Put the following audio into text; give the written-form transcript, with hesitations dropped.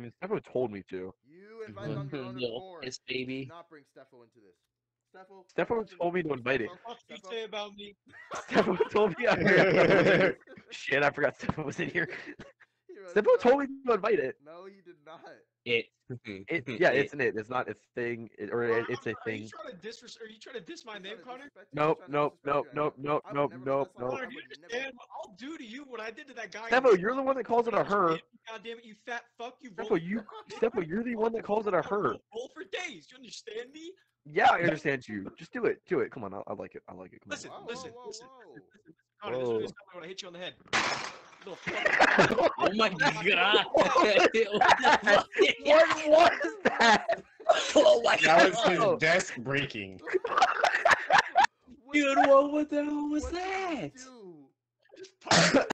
mean, Steffo told me to. You invited on your own Little accord. piss baby. Do not bring Steffo into this. Steffo. Steffo told me to invite it. What did you say about me? Steffo told me I forgot Steffo was in here. Shit, I forgot Steffo was in here. Steffo told me to invite it. No, he did not. Yeah, it's an it. It's not a thing, it's a Are thing. you trying to diss my name, Connor? Nope. Connor, you understand what I'll do to you what I did to that guy? Steffo, you're the one that calls it a her. God damn it, you fat fuck! Steffo, you're the one that calls it a her. Roll for days. You understand me? Yeah, I understand you. Just do it. Come on, I like it. Come Listen, on. listen. Connor, Whoa. this is when I hit you on the head. Little fuck. Oh my god! What was that? Oh my That god! was his desk breaking. Dude, what the hell was that? What did you do?